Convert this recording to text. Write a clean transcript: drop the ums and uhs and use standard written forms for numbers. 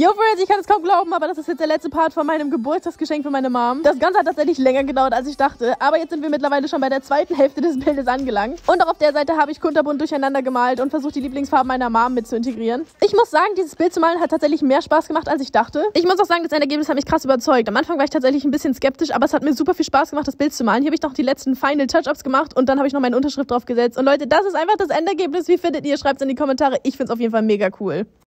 Yo, Friends, ich kann es kaum glauben, aber das ist jetzt der letzte Part von meinem Geburtstagsgeschenk für meine Mom. Das Ganze hat tatsächlich länger gedauert, als ich dachte. Aber jetzt sind wir mittlerweile schon bei der zweiten Hälfte des Bildes angelangt. Und auch auf der Seite habe ich kunterbunt durcheinander gemalt und versucht, die Lieblingsfarben meiner Mom mit zu integrieren. Ich muss sagen, dieses Bild zu malen hat tatsächlich mehr Spaß gemacht, als ich dachte. Ich muss auch sagen, das Endergebnis hat mich krass überzeugt. Am Anfang war ich tatsächlich ein bisschen skeptisch, aber es hat mir super viel Spaß gemacht, das Bild zu malen. Hier habe ich noch die letzten Final Touch-Ups gemacht und dann habe ich noch meine Unterschrift drauf gesetzt. Und Leute, das ist einfach das Endergebnis. Wie findet ihr? Schreibt es in die Kommentare. Ich finde es auf jeden Fall mega cool.